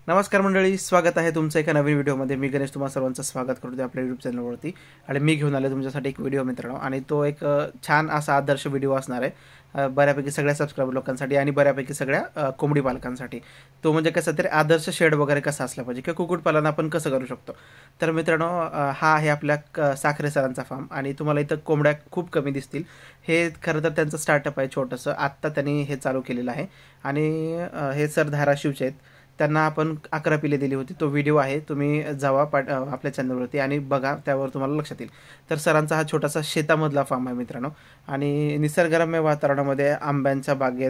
नमस्कार मंडळी, स्वागत आहे तुमचं एका नवीन व्हिडिओमध्ये। मी गणेश तुम्हा सर्वांचं स्वागत करतो आपल्या यूट्यूब चॅनलवरती। आणि मी घेऊन आलो तुमच्यासाठी एक व्हिडिओ मित्रांनो, आणि तो एक छान असा आदर्श व्हिडिओ असणार आहे बऱ्यापैकी सगळ्या सबस्क्राइबर लोकांसाठी आणि बऱ्यापैकी सगळ्या कोंबडी पालकांसाठी। तो म्हणजे कसं तरी आदर्श शेड वगैरे कसा असला पाहिजे किंवा कुक्कुटपालन आपण कसं करू शकतो। तर मित्रांनो, हा आहे आपल्या साखरे सरांचा फार्म आणि तुम्हाला इथं कोंबड्या खूप कमी दिसतील। हे खरं तर त्यांचं स्टार्टअप आहे छोटंसं, आत्ता त्यांनी हे चालू केलेलं आहे। आणि हे सर धाराशिवचे आहेत, त्यांना आपण 11 पिले दिली होती। तो व्हिडिओ आहे, तुम्ही जावा आपल्या चॅनलवरती आणि बघा, त्यावर तुम्हाला लक्षात येईल। तर सरांचा हा छोटासा शेतामधला फार्म आहे मित्रांनो, आणि निसर्गरम्य वातावरणामध्ये आंब्यांच्या बागेत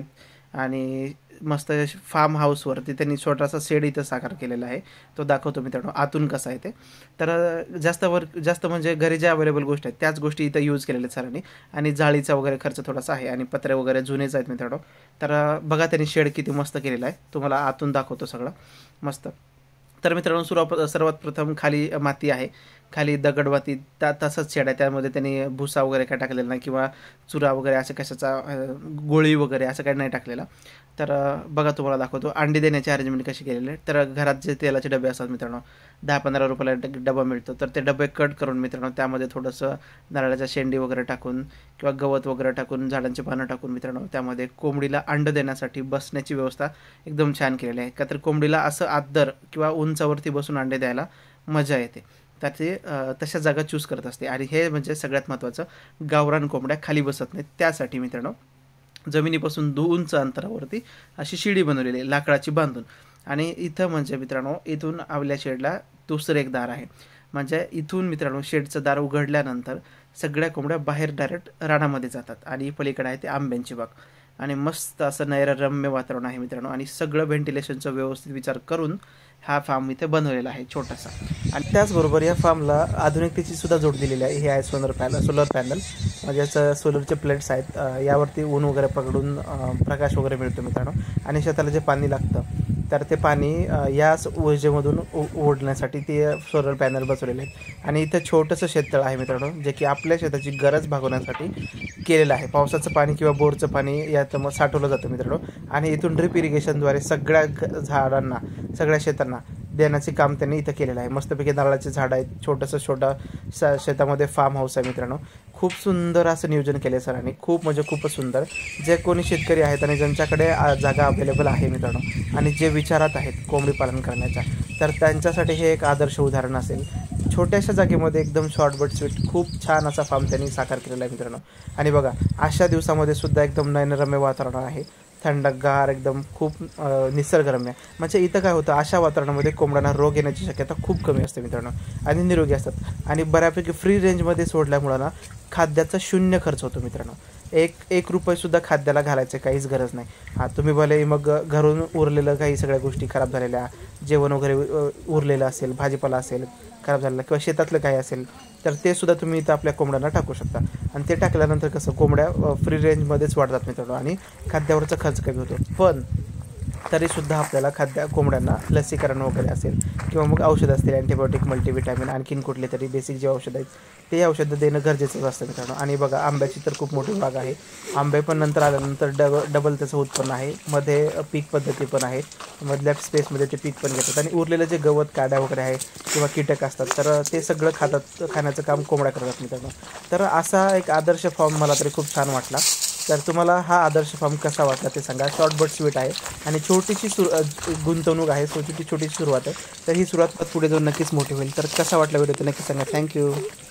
आणि मस्त फार्म हाऊसवरती त्यांनी छोटासा शेड इथं साकार केलेला आहे। तो दाखवतो मित्रांनो आतून कसा आहे ते। तर जास्त म्हणजे घरी ज्या अवेलेबल गोष्टी आहेत त्याच गोष्टी इथं यूज केलेल्या आहेत सरांनी, आणि जाळीचा वगैरे खर्च थोडासा आहे, आणि पत्रे वगैरे जुनेच आहेत मित्रांनो। तर बघा त्यांनी शेड किती मस्त केलेला आहे, तुम्हाला आतून दाखवतो सगळं मस्त। तर मित्रांनो, सर्वात प्रथम खाली माती आहे, खाली दगडमाती, तसंच शेड आहे। त्यामध्ये त्यांनी भुसा वगैरे काय टाकलेला नाही किंवा चुरा वगैरे असं कशाचा गोळी वगैरे असं काही नाही टाकलेला। तर बघा तुम्हाला दाखवतो अंडी देण्याची अरेंजमेंट कशी केलेली आहे। तर घरात जे तेलाचे डबे असतात मित्रांनो, 10-15 रुपयाला डबा मिळतो। तर ते डबे कट करून मित्रांनो त्यामध्ये थोडंसं नारळाच्या शेंडी वगैरे टाकून किंवा गवत वगैरे टाकून, झाडांची पानं टाकून मित्रांनो त्यामध्ये कोंबडीला अंड देण्यासाठी बसण्याची व्यवस्था एकदम छान केलेली आहे। का तर कोंबडीला असं आदर किंवा उंचावरती बसून अंडे द्यायला मजा येते, तर ते तशा जागा चूज करत असते। आणि हे म्हणजे सगळ्यात महत्त्वाचं, गावरान कोंबड्या खाली बसत नाहीत, त्यासाठी मित्रांनो जमिनीपासून 2 उंच अंतरावरती अशी शिडी बनवलेली आहे लाकडाची बांधून। आणि इथं म्हणजे मित्रांनो, इथून आपल्या शेडला दुसरं एक दार आहे। म्हणजे इथून मित्रांनो शेडचं दार उघडल्यानंतर सगळ्या कोंबड्या बाहेर डायरेक्ट रानामध्ये जातात, आणि पलीकडे आहे ते आंब्यांची बाग, आणि मस्त असं नैरम्य वातावरण आहे मित्रांनो। आणि सगळं व्हेंटिलेशनचा व्यवस्थित विचार करून हा फार्म इथे बनवलेला आहे छोटासा। आणि त्याचबरोबर या फार्मला आधुनिकतेची सुद्धा जोड दिलेली आहे। हे आहे सोलर पॅनल, म्हणजे याचं सोलरचे प्लेट्स आहेत, यावरती ऊन वगैरे पकडून प्रकाश वगैरे मिळतो मित्रांनो। आणि शेताला जे पाणी लागतं तर ते पाणी याच ऊर्जेमधून ओढण्यासाठी ते सोलर पॅनल बसवलेले आहेत। आणि इथं छोटंसं शेततळ आहे मित्रांनो, जे की आपल्या शेताची गरज भागवण्यासाठी केलेलं आहे। पावसाचं पाणी किंवा बोरचं पाणी यात मग साठवलं जातं मित्रांनो, आणि इथून ड्रिप इरिगेशनद्वारे सगळ्या झाडांना, सगळ्या शेतांना देण्याचे काम त्यांनी इथं केलेलं आहे। मस्तपैकी नारळाचे झाड आहेत, छोटा शेतामध्ये फार्म हाऊस आहे मित्रांनो। खूप सुंदर असं नियोजन केलं आहे सरांनी, खूप म्हणजे खूपच सुंदर। जे कोणी शेतकरी आहेत आणि ज्यांच्याकडे जागा अवेलेबल आहे मित्रांनो, आणि जे विचारात आहेत कोंबडी पालन करण्याच्या, तर त्यांच्यासाठी हे एक आदर्श उदाहरण असेल। छोट्याशा जागेमध्ये एकदम शॉर्ट बट स्वीट खूप छान असा फार्म त्यांनी साकार केलेला आहे मित्रांनो। आणि बघा, अशा दिवसामध्ये सुद्धा एकदम नयनरम्य वातावरण आहे, थंडगार एकदम, खूप निसर्गरम्य। म्हणजे इथं काय होतं, अशा वातावरणामध्ये कोंबड्यांना रोग येण्याची शक्यता खूप कमी असते मित्रांनो, आणि निरोगी असतात। आणि बऱ्यापैकी फ्री रेंजमध्ये सोडल्यामुळं ना खाद्याचा 0 खर्च होतो मित्रांनो। एक रुपयेसुद्धा खाद्याला घालायचं काहीच गरज नाही। हां, तुम्ही भले मग घरून उरलेलं काही सगळ्या गोष्टी खराब झालेल्या, जेवण वगैरे उरलेलं असेल, भाजीपाला असेल खराब झालेला किंवा शेतातलं काही असेल, तर ते सुद्धा तुम्ही इथं आपल्या कोंबड्यांना टाकू शकता। आणि ते टाकल्यानंतर कसं कोंबड्या फ्री रेंजमध्येच वाढतात मित्रांनो, आणि खाद्यावरचा खर्च कमी होतो। पण तरीसुद्धा आपल्याला कोंबड्यांना लसीकरण वगैरे असेल किंवा मग औषध असतील, अँटीबायोटिक, मल्टीव्हिटॅमिन, आणखीन कुठले तरी बेसिक जे औषधं आहेत ते औषधं देणं गरजेचंच असतं मित्रांनो। आणि बघा, आंब्याची तर खूप मोठी बाग आहे, आंबे पण नंतर आल्यानंतर डबल त्याचं उत्पन्न आहे। मध्ये पीक पद्धती पण आहे, मधल्या स्पेसमध्ये ते पीक पण घेतात, आणि उरलेलं जे गवत, काड्या वगैरे आहे किंवा कीटक असतात तर ते सगळं खाण्याचं काम कोंबड्या करतात मित्रांनो। तर असा एक आदर्श फॉर्म मला तरी खूप छान वाटला। तर तुम्हाला हा आदर्श फार्म कसा वाटला ते सांगा। शॉर्ट बट स्वीट आहे, आणि छोटीशी गुंतवणूक आहे, छोटीशी सुरुवात आहे। तर ही सुरुवात पुढे जाऊन नक्कीच मोठी होईल। तर कसा वाटला व्हिडिओ ते नक्की सांगा। थँक्यू।